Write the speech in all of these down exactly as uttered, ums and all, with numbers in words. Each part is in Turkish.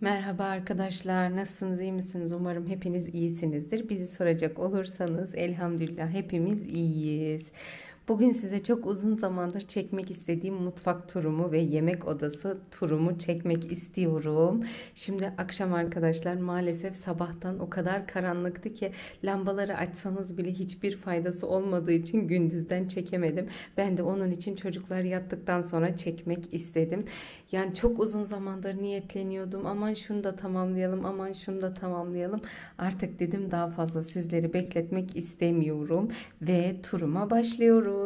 Merhaba arkadaşlar, nasılsınız, iyi misiniz? Umarım hepiniz iyisinizdir. Bizi soracak olursanız elhamdülillah hepimiz iyiyiz. Bugün size çok uzun zamandır çekmek istediğim mutfak turumu ve yemek odası turumu çekmek istiyorum. Şimdi akşam arkadaşlar maalesef sabahtan o kadar karanlıktı ki lambaları açsanız bile hiçbir faydası olmadığı için gündüzden çekemedim. Ben de onun için çocuklar yattıktan sonra çekmek istedim. Yani çok uzun zamandır niyetleniyordum. Aman şunu da tamamlayalım, aman şunu da tamamlayalım. Artık dedim daha fazla sizleri bekletmek istemiyorum ve turuma başlıyoruz.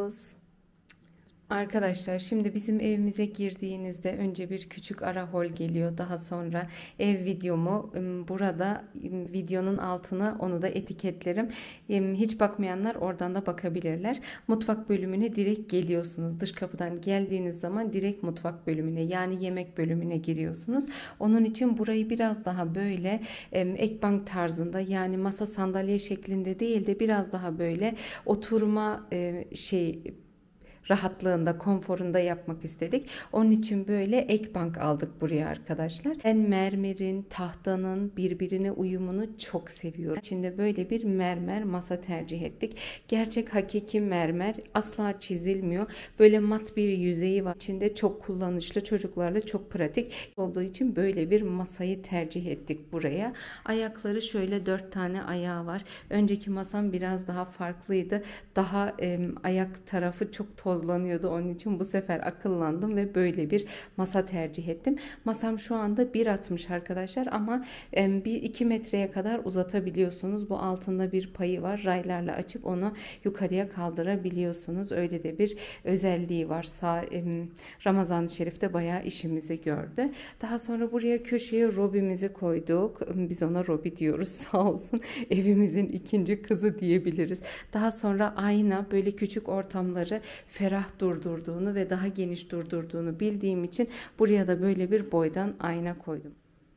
Arkadaşlar şimdi bizim evimize girdiğinizde önce bir küçük ara hol geliyor. Daha sonra ev videomu burada videonun altına onu da etiketlerim. Hiç bakmayanlar oradan da bakabilirler. Mutfak bölümüne direkt geliyorsunuz. Dış kapıdan geldiğiniz zaman direkt mutfak bölümüne yani yemek bölümüne giriyorsunuz. Onun için burayı biraz daha böyle ek bank tarzında yani masa sandalye şeklinde değil de biraz daha böyle oturma şey rahatlığında, konforunda yapmak istedik. Onun için böyle ek bank aldık buraya arkadaşlar. Ben mermerin, tahtanın birbirine uyumunu çok seviyorum. İçinde böyle bir mermer masa tercih ettik. Gerçek hakiki mermer asla çizilmiyor. Böyle mat bir yüzeyi var. İçinde çok kullanışlı, çocuklarla çok pratik olduğu için böyle bir masayı tercih ettik buraya. Ayakları şöyle dört tane ayağı var. Önceki masam biraz daha farklıydı. Daha e, ayak tarafı çok toz tozlanıyordu. Onun için bu sefer akıllandım ve böyle bir masa tercih ettim. Masam şu anda bir altmış arkadaşlar ama bir iki metreye kadar uzatabiliyorsunuz. Bu altında bir payı var. Raylarla açıp onu yukarıya kaldırabiliyorsunuz. Öyle de bir özelliği var. Sağ, Ramazan-ı Şerif'te bayağı işimizi gördü. Daha sonra buraya köşeye robimizi koyduk. Biz ona robi diyoruz. Sağ olsun. Evimizin ikinci kızı diyebiliriz. Daha sonra ayna böyle küçük ortamları ferah durdurduğunu ve daha geniş durdurduğunu bildiğim için buraya da böyle bir boydan ayna koydum.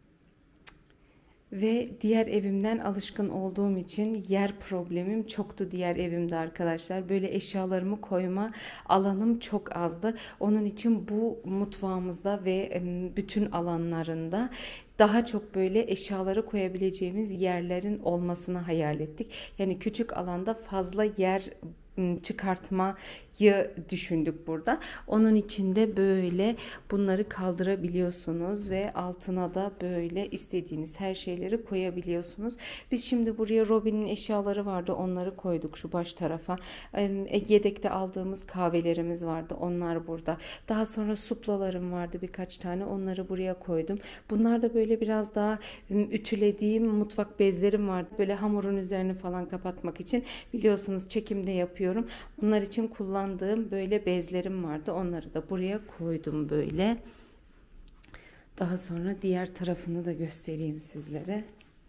Ve diğer evimden alışkın olduğum için yer problemim çoktu diğer evimde arkadaşlar. Böyle eşyalarımı koyma alanım çok azdı. Onun için bu mutfağımızda ve bütün alanlarında daha çok böyle eşyaları koyabileceğimiz yerlerin olmasını hayal ettik. Yani küçük alanda fazla yer çıkartmayı düşündük burada. Onun içinde böyle bunları kaldırabiliyorsunuz ve altına da böyle istediğiniz her şeyleri koyabiliyorsunuz. Biz şimdi buraya Robin'in eşyaları vardı. Onları koyduk şu baş tarafa. Yedekte aldığımız kahvelerimiz vardı. Onlar burada. Daha sonra suplalarım vardı birkaç tane. Onları buraya koydum. Bunlar da böyle biraz daha ütülediğim mutfak bezlerim vardı. Böyle hamurun üzerini falan kapatmak için biliyorsunuz çekimde yapıyorum. Bunlar için kullandığım böyle bezlerim vardı. Onları da buraya koydum böyle. Daha sonra diğer tarafını da göstereyim sizlere.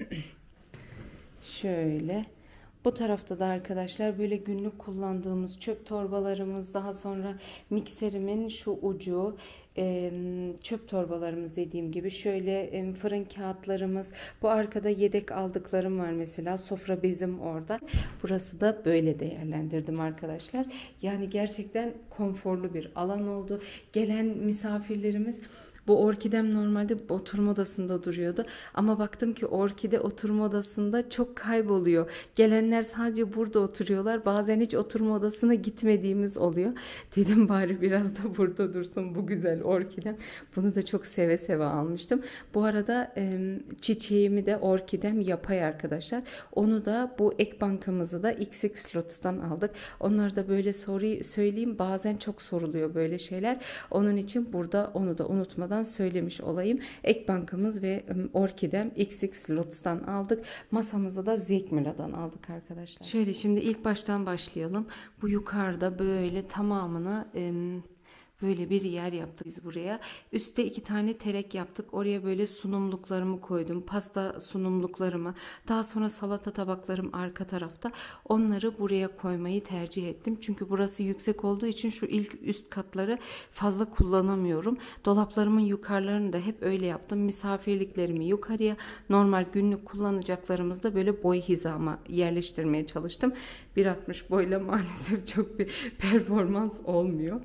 Şöyle. Bu tarafta da arkadaşlar böyle günlük kullandığımız çöp torbalarımız, daha sonra mikserimin şu ucu, çöp torbalarımız dediğim gibi şöyle fırın kağıtlarımız, bu arkada yedek aldıklarım var mesela, sofra bezim orada. Burası da böyle değerlendirdim arkadaşlar. Yani gerçekten konforlu bir alan oldu. Gelen misafirlerimiz, bu orkidem normalde oturma odasında duruyordu. Ama baktım ki orkide oturma odasında çok kayboluyor. Gelenler sadece burada oturuyorlar. Bazen hiç oturma odasına gitmediğimiz oluyor. Dedim bari biraz da burada dursun bu güzel orkidem. Bunu da çok seve seve almıştım. Bu arada e, çiçeğimi de orkidem yapay arkadaşlar. Onu da bu ek bankamızı da X X Lots'tan aldık. Onları da böyle soruyu söyleyeyim. Bazen çok soruluyor böyle şeyler. Onun için burada onu da unutmadan söylemiş olayım. Ek bankamız ve orkidem X X Lots'tan aldık. Masamızı da Zekmila'dan aldık arkadaşlar. Şöyle şimdi ilk baştan başlayalım. Bu yukarıda böyle tamamına böyle bir yer yaptık biz buraya. Üstte iki tane terek yaptık. Oraya böyle sunumluklarımı koydum. Pasta sunumluklarımı. Daha sonra salata tabaklarım arka tarafta. Onları buraya koymayı tercih ettim. Çünkü burası yüksek olduğu için şu ilk üst katları fazla kullanamıyorum. Dolaplarımın yukarılarını da hep öyle yaptım. Misafirliklerimi yukarıya, normal günlük kullanacaklarımızı da böyle boy hizama yerleştirmeye çalıştım. bir altmış boyla maalesef çok bir performans olmuyor.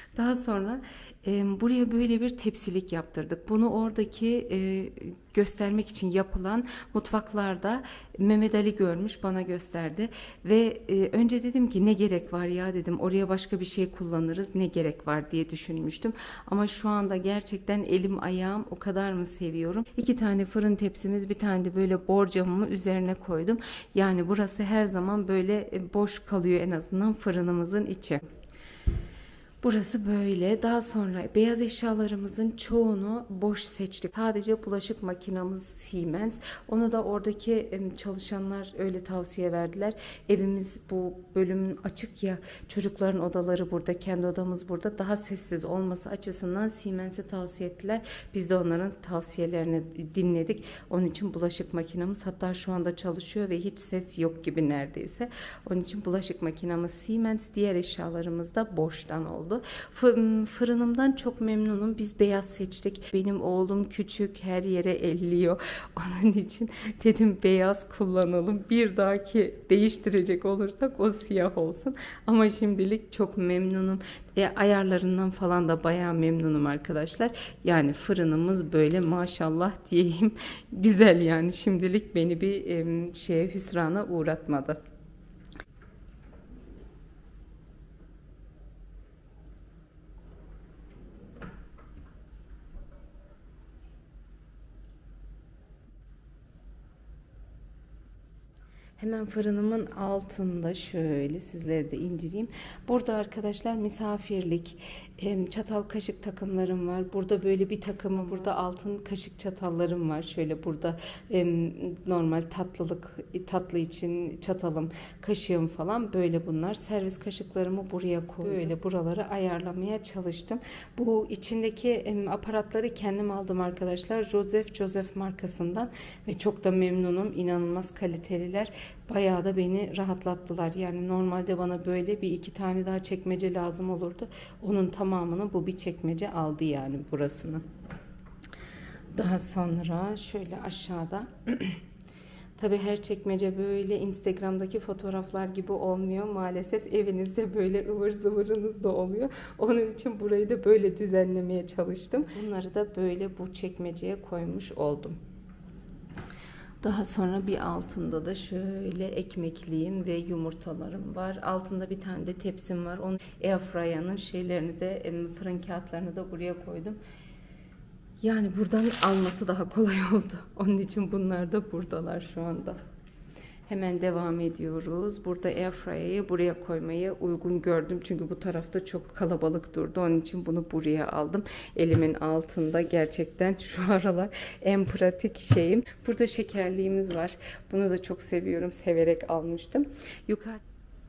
Daha sonra e, buraya böyle bir tepsilik yaptırdık. Bunu oradaki e, göstermek için yapılan mutfaklarda Mehmet Ali görmüş, bana gösterdi ve e, önce dedim ki ne gerek var ya, dedim oraya başka bir şey kullanırız, ne gerek var diye düşünmüştüm. Ama şu anda gerçekten elim ayağım o kadar mı seviyorum. İki tane fırın tepsimiz, bir tane de böyle borcamımı üzerine koydum. Yani burası her zaman böyle boş kalıyor, en azından fırınımızın içi. Burası böyle. Daha sonra beyaz eşyalarımızın çoğunu boş seçtik. Sadece bulaşık makinamız Siemens. Onu da oradaki çalışanlar öyle tavsiye verdiler. Evimiz bu bölümün açık ya. Çocukların odaları burada, kendi odamız burada. Daha sessiz olması açısından Siemens'e tavsiye ettiler. Biz de onların tavsiyelerini dinledik. Onun için bulaşık makinamız hatta şu anda çalışıyor ve hiç ses yok gibi neredeyse. Onun için bulaşık makinamız Siemens. Diğer eşyalarımız da boştan oldu. Fırınımdan çok memnunum. Biz beyaz seçtik. Benim oğlum küçük, her yere elliyor. Onun için dedim beyaz kullanalım. Bir dahaki değiştirecek olursak o siyah olsun. Ama şimdilik çok memnunum. E, ayarlarından falan da bayağı memnunum arkadaşlar. Yani fırınımız böyle maşallah diyeyim. Güzel yani. Şimdilik beni bir e, şeye hüsrana uğratmadı. Hemen fırınımın altında şöyle sizlere de indireyim. Burada arkadaşlar misafirlik, çatal kaşık takımlarım var. Burada böyle bir takımı, burada altın kaşık çatallarım var. Şöyle burada normal tatlılık, tatlı için çatalım, kaşığım falan böyle bunlar. Servis kaşıklarımı buraya koydum. Böyle buraları ayarlamaya çalıştım. Bu içindeki aparatları kendim aldım arkadaşlar. Joseph Joseph markasından ve çok da memnunum. İnanılmaz kaliteliler. Bayağı da beni rahatlattılar. Yani normalde bana böyle bir iki tane daha çekmece lazım olurdu. Onun tamamını bu bir çekmece aldı yani burasını. Daha sonra şöyle aşağıda tabii her çekmece böyle Instagram'daki fotoğraflar gibi olmuyor. Maalesef evinizde böyle ıvır zıvırınız da oluyor. Onun için burayı da böyle düzenlemeye çalıştım. Bunları da böyle bu çekmeceye koymuş oldum. Daha sonra bir altında da şöyle ekmekliğim ve yumurtalarım var. Altında bir tane de tepsim var. Onun airfryer'ın şeylerini de, fırın kağıtlarını da buraya koydum. Yani buradan alması daha kolay oldu. Onun için bunlar da buradalar şu anda. Hemen devam ediyoruz. Burada airfryer'ı buraya koymayı uygun gördüm. Çünkü bu tarafta çok kalabalık durdu. Onun için bunu buraya aldım. Elimin altında gerçekten şu aralar en pratik şeyim. Burada şekerliğimiz var. Bunu da çok seviyorum. Severek almıştım. Yukarı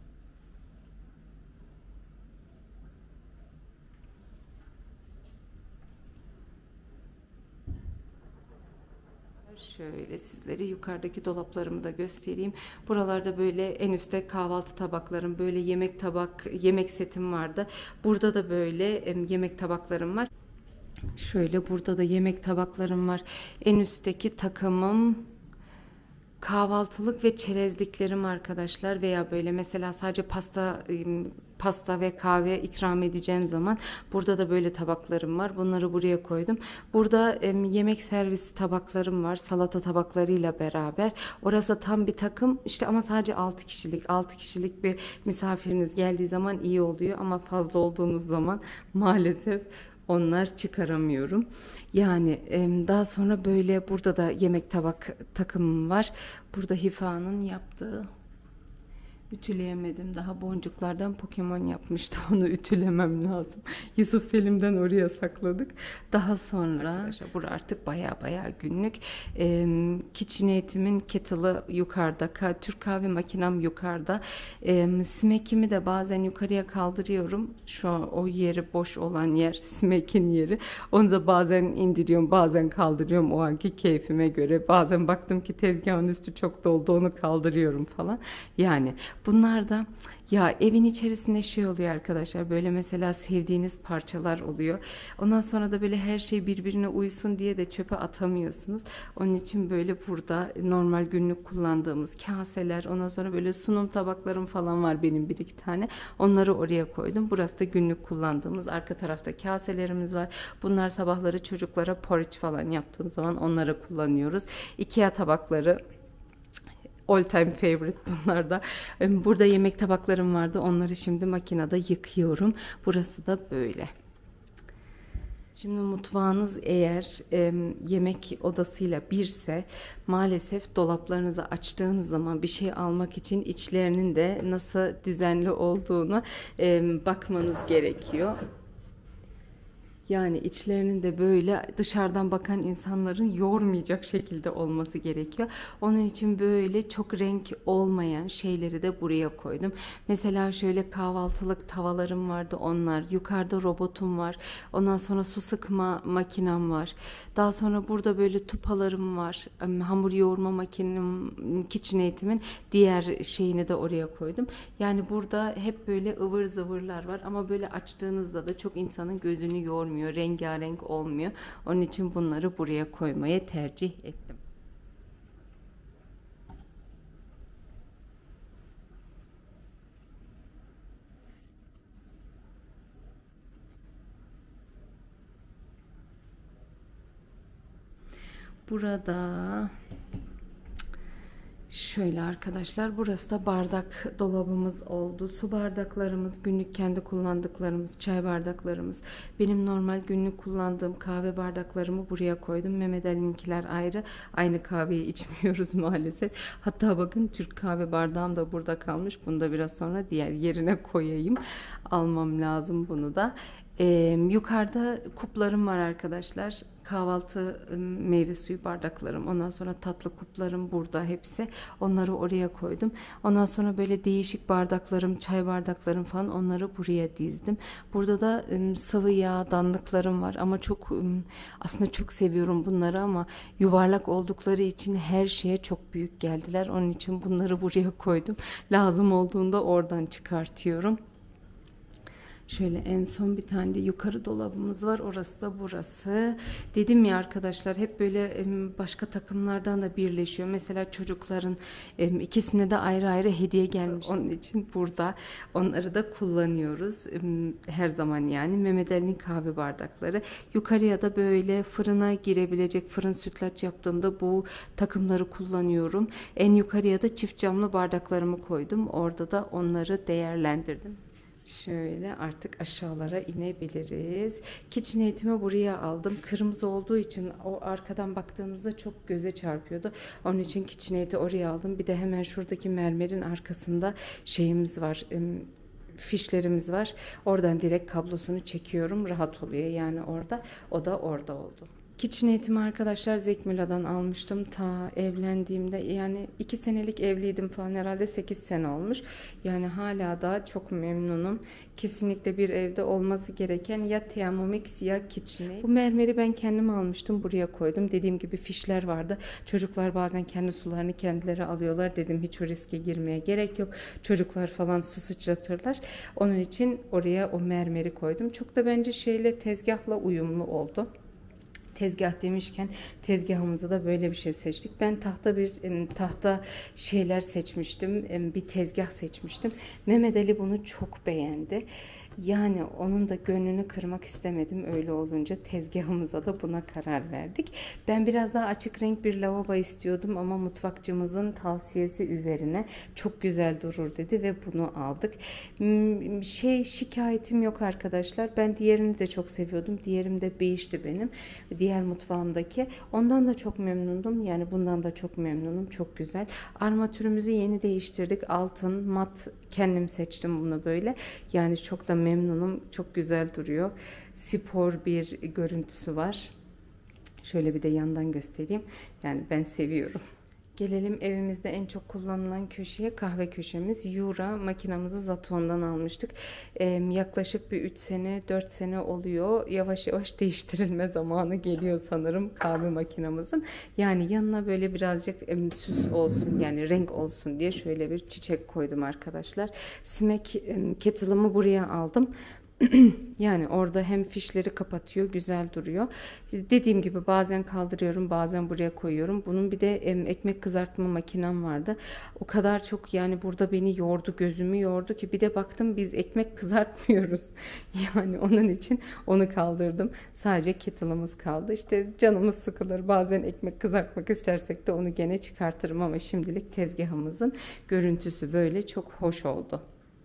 Şöyle sizlere yukarıdaki dolaplarımı da göstereyim. Buralarda böyle en üstte kahvaltı tabaklarım, böyle yemek tabak, yemek setim vardı. Burada da böyle yemek tabaklarım var. Şöyle burada da yemek tabaklarım var. En üstteki takımım kahvaltılık ve çerezliklerim arkadaşlar, veya böyle mesela sadece pasta pasta ve kahve ikram edeceğim zaman burada da böyle tabaklarım var. Bunları buraya koydum. Burada yemek servisi tabaklarım var. Salata tabaklarıyla beraber. Orası tam bir takım işte, ama sadece altı kişilik. altı kişilik bir misafiriniz geldiği zaman iyi oluyor ama fazla olduğunuz zaman maalesef onlar çıkaramıyorum. Yani daha sonra böyle burada da yemek tabak takımım var. Burada Hifa'nın yaptığı, ütüleyemedim. Daha boncuklardan Pokemon yapmıştı. Onu ütülemem lazım. Yusuf Selim'den oraya sakladık. Daha sonra arkadaşlar burası artık baya baya günlük. E, KitchenAid'imin kettle'ı yukarıda. Türk kahve makinem yukarıda. E, Smek'imi de bazen yukarıya kaldırıyorum. Şu an o yeri boş olan yer Smek'in yeri. Onu da bazen indiriyorum, bazen kaldırıyorum o anki keyfime göre. Bazen baktım ki tezgahın üstü çok doldu, onu kaldırıyorum falan. Yani Bunlar da ya evin içerisinde şey oluyor arkadaşlar, böyle mesela sevdiğiniz parçalar oluyor. Ondan sonra da böyle her şey birbirine uysun diye de çöpe atamıyorsunuz. Onun için böyle burada normal günlük kullandığımız kaseler, ondan sonra böyle sunum tabaklarım falan var benim bir iki tane. Onları oraya koydum. Burası da günlük kullandığımız, arka tarafta kaselerimiz var. Bunlar sabahları çocuklara porridge falan yaptığım zaman onları kullanıyoruz. IKEA tabakları all time favorite bunlar da. Burada yemek tabaklarım vardı. Onları şimdi makinede yıkıyorum. Burası da böyle. Şimdi mutfağınız eğer e, yemek odasıyla birse maalesef dolaplarınızı açtığınız zaman bir şey almak için içlerinin de nasıl düzenli olduğunu e, bakmanız gerekiyor. Yani içlerinin de böyle dışarıdan bakan insanların yormayacak şekilde olması gerekiyor. Onun için böyle çok renk olmayan şeyleri de buraya koydum. Mesela şöyle kahvaltılık tavalarım vardı, onlar. Yukarıda robotum var. Ondan sonra su sıkma makinem var. Daha sonra burada böyle tupalarım var. Hamur yoğurma makinem, KitchenAid'imin diğer şeyini de oraya koydum. Yani burada hep böyle ıvır zıvırlar var ama böyle açtığınızda da çok insanın gözünü yormuyor. Rengarenk olmuyor. Onun için bunları buraya koymayı tercih ettim. Burada şöyle arkadaşlar, burası da bardak dolabımız oldu. Su bardaklarımız, günlük kendi kullandıklarımız, çay bardaklarımız. Benim normal günlük kullandığım kahve bardaklarımı buraya koydum. Mehmet Ali'ninkiler ayrı. Aynı kahveyi içmiyoruz maalesef. Hatta bakın Türk kahve bardağım da burada kalmış. Bunu da biraz sonra diğer yerine koyayım. Almam lazım bunu da. Ee, yukarıda kuplarım var arkadaşlar. Kahvaltı meyve suyu bardaklarım. Ondan sonra tatlı kuplarım burada hepsi. Onları oraya koydum. Ondan sonra böyle değişik bardaklarım, çay bardaklarım falan, onları buraya dizdim. Burada da ım, sıvı yağ danlıklarım var ama çok ım, aslında çok seviyorum bunları ama yuvarlak oldukları için her şeye çok büyük geldiler. Onun için bunları buraya koydum. Lazım olduğunda oradan çıkartıyorum. Şöyle en son bir tane de yukarı dolabımız var. Orası da burası. Dedim ya arkadaşlar, hep böyle başka takımlardan da birleşiyor. Mesela çocukların ikisine de ayrı ayrı hediye gelmiş. Onun için burada onları da kullanıyoruz. Her zaman yani. Mehmet Ali'nin kahve bardakları. Yukarıya da böyle fırına girebilecek, fırın sütlaç yaptığımda bu takımları kullanıyorum. En yukarıya da çift camlı bardaklarımı koydum. Orada da onları değerlendirdim. Şöyle artık aşağılara inebiliriz. KitchenAid'imi buraya aldım. Kırmızı olduğu için o arkadan baktığınızda çok göze çarpıyordu. Onun için KitchenAid'i oraya aldım. Bir de hemen şuradaki mermerin arkasında şeyimiz var. Fişlerimiz var. Oradan direkt kablosunu çekiyorum. Rahat oluyor yani orada. O da orada oldu. KitchenAid'imi arkadaşlar Zekmüla'dan almıştım ta evlendiğimde, yani iki senelik evliydim falan, herhalde sekiz sene olmuş. Yani hala da çok memnunum. Kesinlikle bir evde olması gereken ya Thermomix ya KitchenAid. Bu mermeri ben kendim almıştım, buraya koydum. Dediğim gibi fişler vardı. Çocuklar bazen kendi sularını kendileri alıyorlar. Dedim hiç o riske girmeye gerek yok. Çocuklar falan su sıçratırlar. Onun için oraya o mermeri koydum. Çok da bence şeyle, tezgahla uyumlu oldu. Tezgah demişken tezgahımızı da böyle bir şey seçtik. Ben tahta bir tahta şeyler seçmiştim. Bir tezgah seçmiştim. Mehmet Ali bunu çok beğendi. Yani onun da gönlünü kırmak istemedim. Öyle olunca tezgahımıza da buna karar verdik. Ben biraz daha açık renk bir lavabo istiyordum ama mutfakçımızın tavsiyesi üzerine çok güzel durur dedi ve bunu aldık. Şey, şikayetim yok arkadaşlar. Ben diğerini de çok seviyordum. Diğerim de beyişti benim. Diğer mutfağımdaki. Ondan da çok memnundum. Yani bundan da çok memnunum. Çok güzel. Armatürümüzü yeni değiştirdik. Altın, mat, kendim seçtim bunu böyle. Yani çok da memnunum. Çok güzel duruyor. Spor bir görüntüsü var. Şöyle bir de yandan göstereyim. Yani ben seviyorum. Gelelim evimizde en çok kullanılan köşeye, kahve köşemiz. Yura makinamızı Zaton'dan almıştık. Ee, yaklaşık bir üç sene dört sene oluyor. Yavaş yavaş değiştirilme zamanı geliyor sanırım kahve makinamızın. Yani yanına böyle birazcık em, süs olsun, yani renk olsun diye şöyle bir çiçek koydum arkadaşlar. Simek em, kettle'ımı buraya aldım. Yani orada hem fişleri kapatıyor, güzel duruyor. Dediğim gibi bazen kaldırıyorum, bazen buraya koyuyorum. Bunun bir de em, ekmek kızartma makinem vardı. O kadar çok yani burada beni yordu, gözümü yordu ki bir de baktım biz ekmek kızartmıyoruz. Yani onun için onu kaldırdım. Sadece kettle'ımız kaldı. İşte canımız sıkılır. Bazen ekmek kızartmak istersek de onu gene çıkartırım ama şimdilik tezgahımızın görüntüsü böyle çok hoş oldu.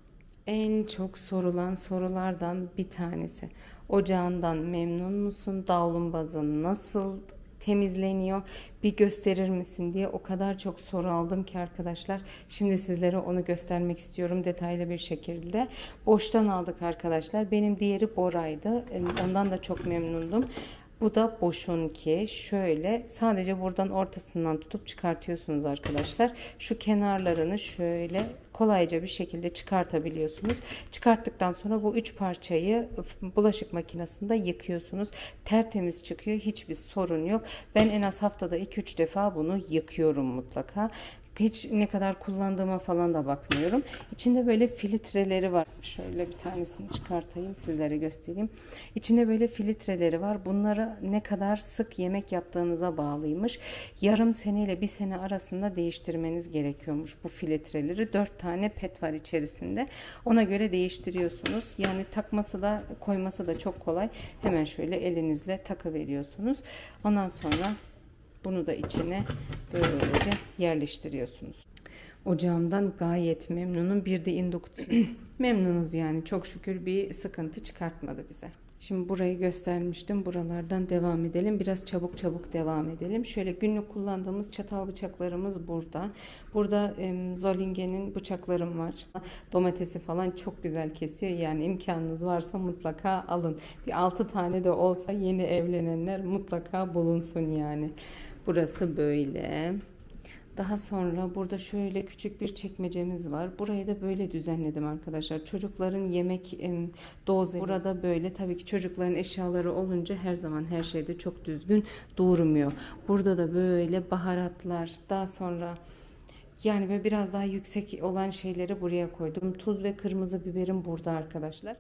En çok sorulan sorulardan bir tanesi. Ocağından memnun musun? Davlumbazın nasıl temizleniyor? Bir gösterir misin diye o kadar çok soru aldım ki arkadaşlar. Şimdi sizlere onu göstermek istiyorum detaylı bir şekilde. Boştan aldık arkadaşlar. Benim diğeri Bora'ydı. Ondan da çok memnundum. Bu da boşunki. Şöyle sadece buradan ortasından tutup çıkartıyorsunuz arkadaşlar. Şu kenarlarını şöyle kolayca bir şekilde çıkartabiliyorsunuz. Çıkarttıktan sonra bu üç parçayı bulaşık makinesinde yıkıyorsunuz. Tertemiz çıkıyor. Hiçbir sorun yok. Ben en az haftada iki üç defa bunu yıkıyorum mutlaka. Hiç ne kadar kullandığıma falan da bakmıyorum. İçinde böyle filtreleri var. Şöyle bir tanesini çıkartayım sizlere göstereyim. İçinde böyle filtreleri var. Bunları ne kadar sık yemek yaptığınıza bağlıymış. Yarım sene ile bir sene arasında değiştirmeniz gerekiyormuş bu filtreleri. Dört tane pet var içerisinde. Ona göre değiştiriyorsunuz. Yani takması da koyması da çok kolay. Hemen şöyle elinizle takıveriyorsunuz. Ondan sonra bunu da içine böylece yerleştiriyorsunuz. Ocağımdan gayet memnunum. Bir de indüksiyon. Memnunuz yani çok şükür bir sıkıntı çıkartmadı bize. Şimdi burayı göstermiştim. Buralardan devam edelim. Biraz çabuk çabuk devam edelim. Şöyle günlük kullandığımız çatal bıçaklarımız burada. Burada e, Zollingen'in bıçaklarım var. Domatesi falan çok güzel kesiyor. Yani imkanınız varsa mutlaka alın. Bir altı tane de olsa yeni evlenenler mutlaka bulunsun yani. Burası böyle. Daha sonra burada şöyle küçük bir çekmecemiz var. Burayı da böyle düzenledim arkadaşlar. Çocukların yemek dozeri burada böyle. Tabii ki çocukların eşyaları olunca her zaman her şeyde çok düzgün durmuyor. Burada da böyle baharatlar. Daha sonra yani böyle biraz daha yüksek olan şeyleri buraya koydum. Tuz ve kırmızı biberim burada arkadaşlar.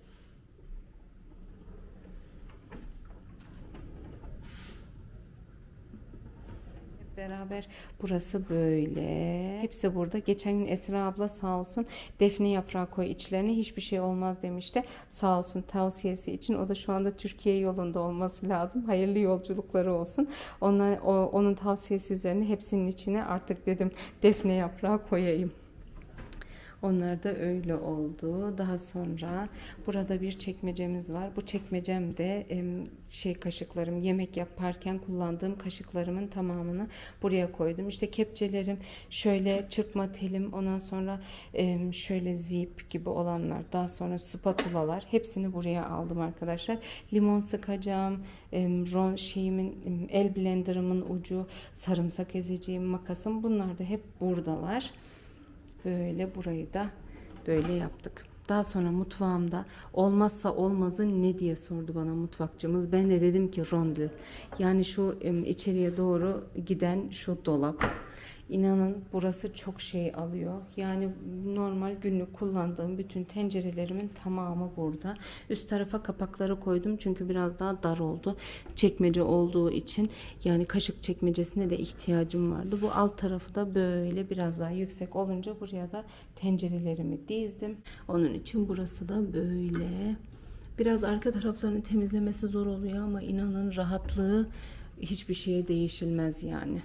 Beraber burası böyle. Hepsi burada. Geçen gün Esra abla sağ olsun defne yaprağı koy içlerine hiçbir şey olmaz demişti. Sağ olsun tavsiyesi için. O da şu anda Türkiye yolunda olması lazım. Hayırlı yolculukları olsun. Onlar, o, onun tavsiyesi üzerine hepsinin içine artık dedim defne yaprağı koyayım. Onlar da öyle oldu. Daha sonra burada bir çekmecemiz var. Bu çekmecemde şey kaşıklarım, yemek yaparken kullandığım kaşıklarımın tamamını buraya koydum. İşte kepçelerim, şöyle çırpma telim, ondan sonra şöyle zip gibi olanlar, daha sonra spatulalar, hepsini buraya aldım arkadaşlar. Limon sıkacağım, ron şeyimin, el blenderımın ucu, sarımsak ezeceğim makasım, bunlar da hep buradalar. Böyle burayı da böyle yaptık. Daha sonra mutfağımda olmazsa olmazı ne diye sordu bana mutfakçımız. Ben de dedim ki rondel. Yani şu içeriye doğru giden şu dolap. İnanın burası çok şey alıyor. Yani normal günlük kullandığım bütün tencerelerimin tamamı burada. Üst tarafa kapakları koydum çünkü biraz daha dar oldu. Çekmece olduğu için yani kaşık çekmecesine de ihtiyacım vardı. Bu alt tarafı da böyle biraz daha yüksek olunca buraya da tencerelerimi dizdim. Onun için burası da böyle. Biraz arka taraflarını temizlemesi zor oluyor ama inanın rahatlığı hiçbir şeye değişilmez yani.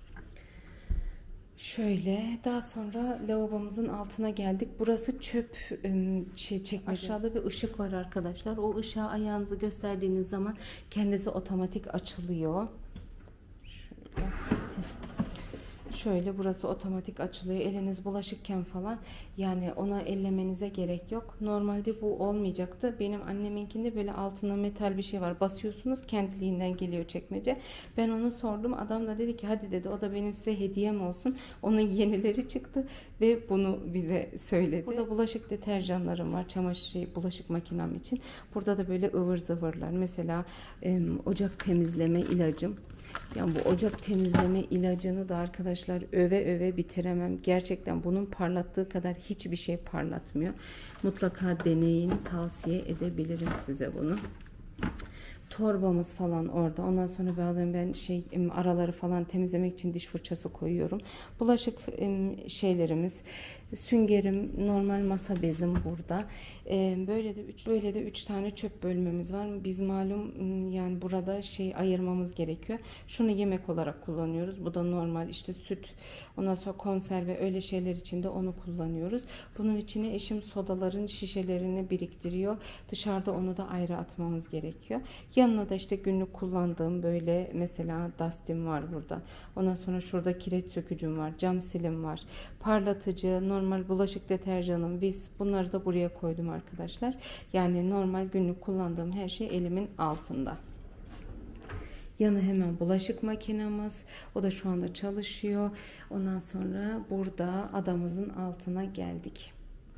Şöyle daha sonra lavabomuzun altına geldik. Burası çöp şey çekmece. Aşağıda bir ışık var arkadaşlar. O ışığa ayağınızı gösterdiğiniz zaman kendisi otomatik açılıyor. Şöyle. şöyle burası otomatik açılıyor. Eliniz bulaşıkken falan yani ona ellemenize gerek yok. Normalde bu olmayacaktı. Benim anneminkinde böyle altında metal bir şey var. Basıyorsunuz kendiliğinden geliyor çekmece. Ben onu sordum. Adam da dedi ki hadi dedi o da benim size hediyem olsun. Onun yenileri çıktı ve bunu bize söyledi. Burada bulaşık deterjanlarım var. Çamaşır bulaşık makinem için. Burada da böyle ıvır zıvırlar. Mesela e, ocak temizleme ilacım. Yani bu ocak temizleme ilacını da arkadaşlar öve öve bitiremem. Gerçekten bunun parlattığı kadar hiçbir şey parlatmıyor. Mutlaka deneyin, tavsiye edebilirim size bunu. Torbamız falan orada. Ondan sonra bazen ben şey araları falan temizlemek için diş fırçası koyuyorum. Bulaşık şeylerimiz, süngerim, normal masa bezim burada. Böyle de üç böyle de üç tane çöp bölmemiz var. Biz malum yani burada şey ayırmamız gerekiyor. Şunu yemek olarak kullanıyoruz. Bu da normal işte süt, ondan sonra konserve öyle şeyler için de onu kullanıyoruz. Bunun içine eşim sodaların şişelerini biriktiriyor. Dışarıda onu da ayrı atmamız gerekiyor. Yanına da işte günlük kullandığım böyle mesela dustim var burada. Ondan sonra şurada kireç sökücüm var. Cam silim var. Parlatıcı, normal bulaşık deterjanım, biz bunları da buraya koydum arkadaşlar. Yani normal günlük kullandığım her şey elimin altında. Yanı hemen bulaşık makinamız. O da şu anda çalışıyor. Ondan sonra burada adamızın altına geldik.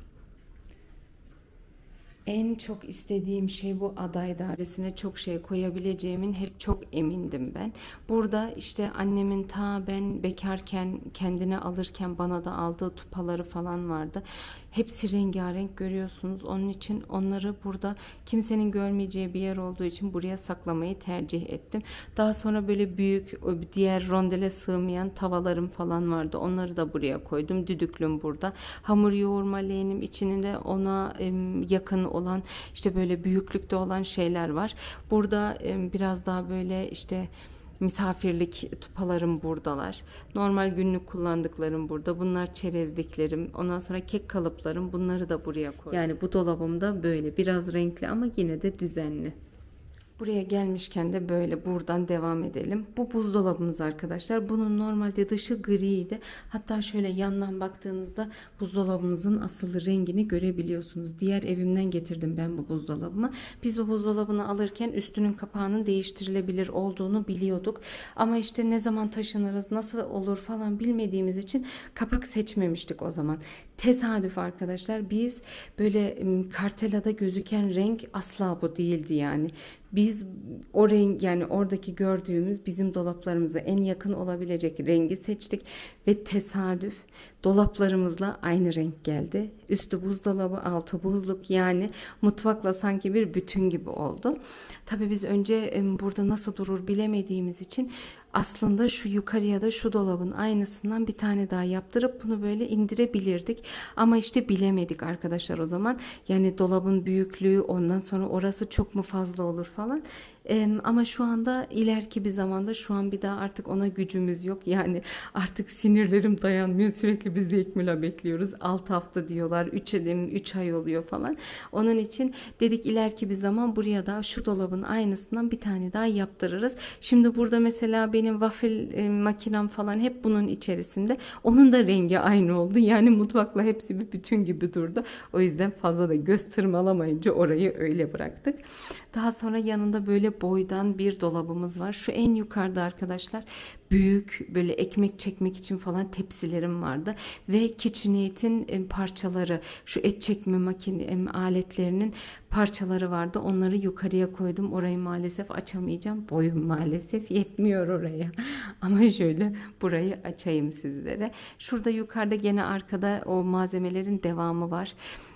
En çok istediğim şey bu aday dairesine çok şey koyabileceğimin hep çok emindim ben. Burada işte annemin ta ben bekarken kendine alırken bana da aldığı tupaları falan vardı. Hepsi rengarenk görüyorsunuz. Onun için onları burada kimsenin görmeyeceği bir yer olduğu için buraya saklamayı tercih ettim. Daha sonra böyle büyük diğer rondele sığmayan tavalarım falan vardı. Onları da buraya koydum. Düdüklüm burada. Hamur yoğurma leğenim içinde ona yakın olan işte böyle büyüklükte olan şeyler var. Burada biraz daha böyle işte misafirlik tupalarım buradalar. Normal günlük kullandıklarım burada. Bunlar çerezliklerim. Ondan sonra kek kalıplarım. Bunları da buraya koydum. Yani bu dolabımda böyle biraz renkli ama yine de düzenli. Buraya gelmişken de böyle buradan devam edelim. Bu buzdolabımız arkadaşlar. Bunun normalde dışı griydi. Hatta şöyle yandan baktığınızda buzdolabımızın asıl rengini görebiliyorsunuz. Diğer evimden getirdim ben bu buzdolabımı. Biz bu buzdolabını alırken üstünün kapağının değiştirilebilir olduğunu biliyorduk. Ama işte ne zaman taşınırız, nasıl olur falan bilmediğimiz için kapak seçmemiştik o zaman. Tesadüf arkadaşlar, biz böyle kartelada gözüken renk asla bu değildi yani. Biz o renk yani oradaki gördüğümüz bizim dolaplarımıza en yakın olabilecek rengi seçtik ve tesadüf dolaplarımızla aynı renk geldi. Üstü buzdolabı, altı buzluk, yani mutfakla sanki bir bütün gibi oldu. Tabii biz önce burada nasıl durur bilemediğimiz için aslında şu yukarıya da şu dolabın aynısından bir tane daha yaptırıp bunu böyle indirebilirdik. Ama işte bilemedik arkadaşlar o zaman. Yani dolabın büyüklüğü, ondan sonra orası çok mu fazla olur falan. Ee, ama şu anda ileriki bir zamanda şu an bir daha artık ona gücümüz yok. Yani artık sinirlerim dayanmıyor. Sürekli bir zevkmüla bekliyoruz. altı hafta diyorlar. üç ay oluyor falan. Onun için dedik ileriki bir zaman buraya da şu dolabın aynısından bir tane daha yaptırırız. Şimdi burada mesela benim waffle e, makinem falan hep bunun içerisinde. Onun da rengi aynı oldu. Yani mutfakla hepsi bir bütün gibi durdu. O yüzden fazla da göz tırmalamayınca orayı öyle bıraktık. Daha sonra yanında böyle boydan bir dolabımız var. Şu en yukarıda arkadaşlar büyük böyle ekmek çekmek için falan tepsilerim vardı. Ve KitchenAid'in parçaları, şu et çekme makine aletlerinin parçaları vardı. Onları yukarıya koydum. Orayı maalesef açamayacağım. Boyum maalesef yetmiyor oraya. Ama şöyle burayı açayım sizlere. Şurada yukarıda gene arkada o malzemelerin devamı var.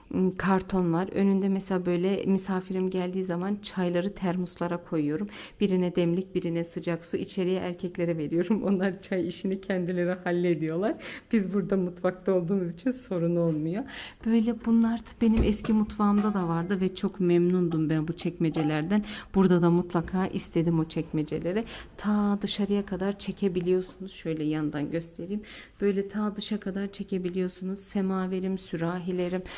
Karton var. Önünde mesela böyle misafirim geldiği zaman çayları termoslara koyuyorum. Birine demlik, birine sıcak su. İçeriye erkeklere veriyorum. Onlar çay işini kendileri hallediyorlar. Biz burada mutfakta olduğumuz için sorun olmuyor. Böyle bunlar benim eski mutfağımda da vardı ve çok memnundum ben bu çekmecelerden. Burada da mutlaka istedim o çekmeceleri. Ta dışarıya kadar çekebiliyorsunuz. Şöyle yandan göstereyim. Böyle ta dışa kadar çekebiliyorsunuz. Semaverim, sürahilerim. Ondan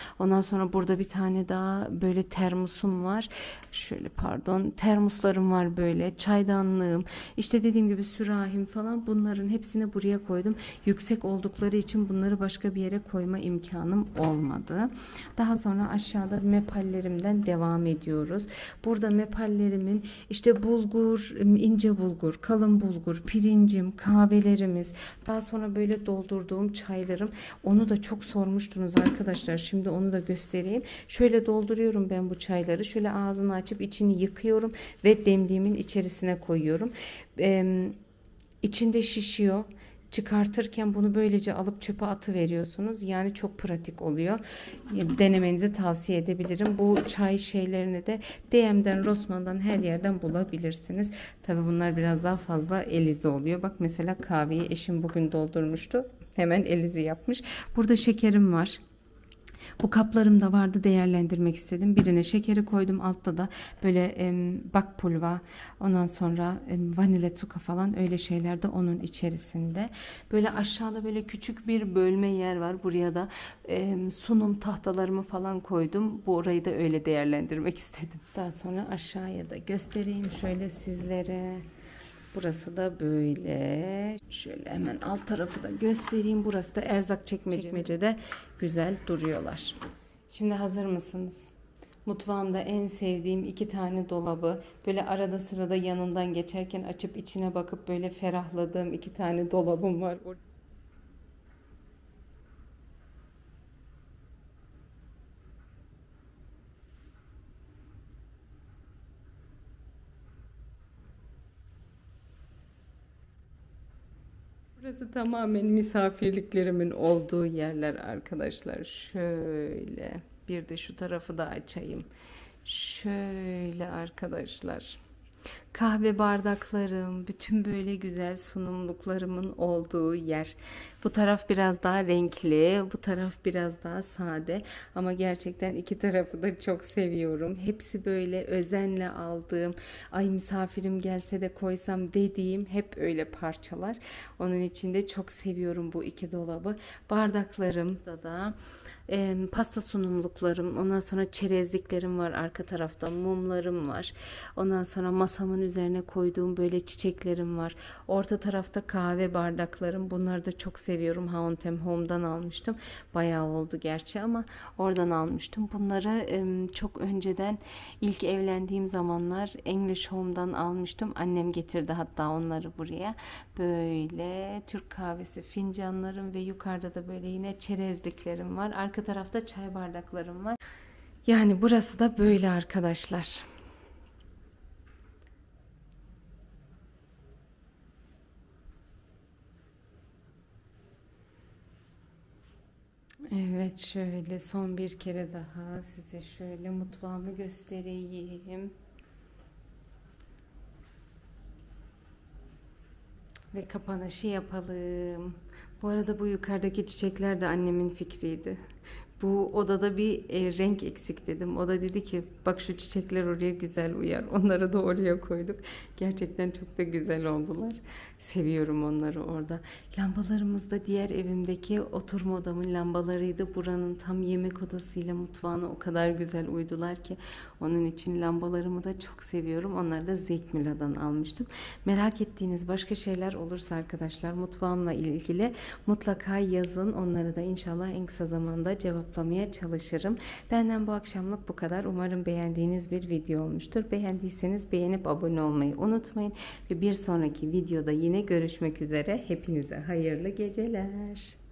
sonra burada bir tane daha böyle termosum var. Şöyle pardon, termoslarım var böyle. Çaydanlığım, işte dediğim gibi sürahim falan, bunların hepsini buraya koydum. Yüksek oldukları için bunları başka bir yere koyma imkanım olmadı. Daha sonra aşağıda mepallerimden devam ediyoruz. Burada mepallerimin işte bulgur, ince bulgur, kalın bulgur, pirincim, kahvelerimiz, daha sonra böyle doldurduğum çaylarım. Onu da çok sormuştunuz arkadaşlar. Şimdi onu da göstereyim. Şöyle dolduruyorum ben bu çayları. Şöyle ağzını açıp içini yıkıyorum ve demliğimin içerisine koyuyorum. Ee, içinde şişiyor. Çıkartırken bunu böylece alıp çöpe atıveriyorsunuz. Yani çok pratik oluyor. Denemenizi tavsiye edebilirim. Bu çay şeylerini de D M'den, Rossmann'dan, her yerden bulabilirsiniz. Tabi bunlar biraz daha fazla elizi oluyor. Bak mesela kahveyi eşim bugün doldurmuştu. Hemen elizi yapmış. Burada şekerim var. Bu kaplarım da vardı, değerlendirmek istedim. Birine şekeri koydum. Altta da böyle e, bak pulva, ondan sonra e, vanilya tuka falan, öyle şeyler de onun içerisinde. Böyle aşağıda böyle küçük bir bölme yer var. Buraya da e, sunum tahtalarımı falan koydum. Bu orayı da öyle değerlendirmek istedim. Daha sonra aşağıya da göstereyim şöyle sizlere. Burası da böyle. Şöyle hemen alt tarafı da göstereyim. Burası da erzak çekmecede güzel duruyorlar. Şimdi hazır mısınız? Mutfağımda en sevdiğim iki tane dolabı, böyle arada sırada yanından geçerken açıp içine bakıp böyle ferahladığım iki tane dolabım var. Burası tamamen misafirliklerimin olduğu yerler arkadaşlar. Şöyle bir de şu tarafı da açayım. Şöyle arkadaşlar. Kahve bardaklarım, bütün böyle güzel sunumluklarımın olduğu yer. Bu taraf biraz daha renkli, bu taraf biraz daha sade. Ama gerçekten iki tarafı da çok seviyorum. Hepsi böyle özenle aldığım, ay misafirim gelse de koysam dediğim hep öyle parçalar. Onun için de çok seviyorum bu iki dolabı. Bardaklarım da da e, pasta sunumluklarım, ondan sonra çerezliklerim var arka tarafta, mumlarım var. Ondan sonra masamın üzerine koyduğum böyle çiçeklerim var. Orta tarafta kahve bardaklarım. Bunları da çok seviyorum. H and M Home'dan almıştım. Bayağı oldu gerçi ama oradan almıştım. Bunları e, çok önceden, ilk evlendiğim zamanlar English Home'dan almıştım. Annem getirdi hatta onları buraya. Böyle Türk kahvesi fincanlarım ve yukarıda da böyle yine çerezliklerim var. Arka tarafta çay bardaklarım var. Yani burası da böyle arkadaşlar. Evet, şöyle son bir kere daha size şöyle mutfağımı göstereyim. Ve kapanışı yapalım. Bu arada bu yukarıdaki çiçekler de annemin fikriydi. Bu odada bir e, renk eksik dedim. O da dedi ki bak şu çiçekler oraya güzel uyar. Onları da oraya koyduk. Gerçekten çok da güzel oldular. Seviyorum onları orada. Lambalarımız da diğer evimdeki oturma odamın lambalarıydı. Buranın tam yemek odasıyla mutfağına o kadar güzel uydular ki. Onun için lambalarımı da çok seviyorum. Onları da Zekmüla'dan almıştım. Merak ettiğiniz başka şeyler olursa arkadaşlar mutfağımla ilgili mutlaka yazın. Onları da inşallah en kısa zamanda cevaplamaya çalışırım. Benden bu akşamlık bu kadar. Umarım beğendiğiniz bir video olmuştur. Beğendiyseniz beğenip abone olmayı unutmayın. Ve bir sonraki videoda yine görüşmek üzere. Hepinize hayırlı geceler.